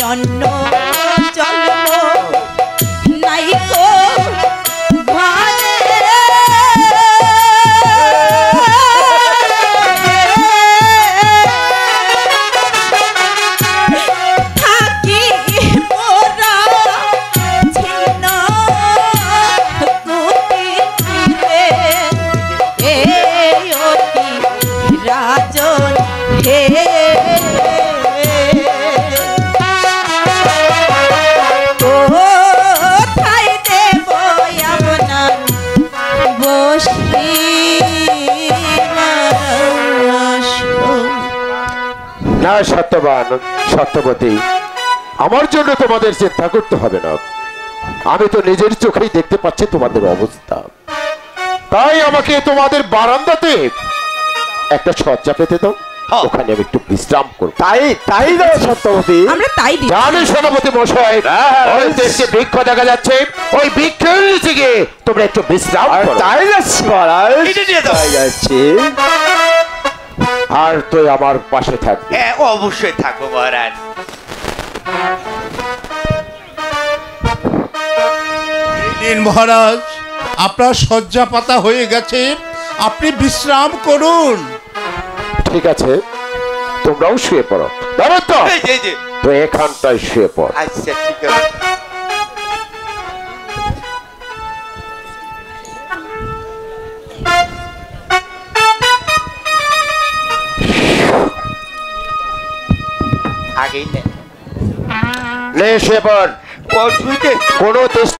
অন্য জন্ম নাই গো ভারে থাকি মোরা ছিন্ন কুটিরে এই অতি রাজন হে কোথায় দেব আপনার না সত্যবান সত্যবতী, আমার জন্য তোমাদের চিন্তা করতে হবে না। আমি তো নিজের চোখেই দেখতে পাচ্ছি তোমাদের অবস্থা। তাই আমাকে তোমাদের বারান্দাতে একটা শয্যা পেতে দাও, ওখানে আমি একটু বিশ্রাম করব। তাই দাও সত্যবতী। আমরা তাই দিই। জানো সেনাপতি মশাই, ওই দেশে বৃক্ষ দেখা যাচ্ছে, ওই বৃক্ষের নিচে গিয়ে তোমরা একটু বিশ্রাম করো। তাই যাচ্ছি মহারাজ, তাই যাচ্ছি। আর তুই আমার পাশে থাকবি। হ্যাঁ অবশ্যই থাকবো মহারাজ। নিন মহারাজ, আপনার শয্যা পাতা হয়ে গেছে, আপনি বিশ্রাম করুন। ঠিক আছে, তোমরাও শুয়ে পড়ো। ধরো তো, এই যে তো এখানটায় শুয়ে পড়। আচ্ছা ঠিক আছে। আগেই নে শুয়ে পড়। শুইতে কোনো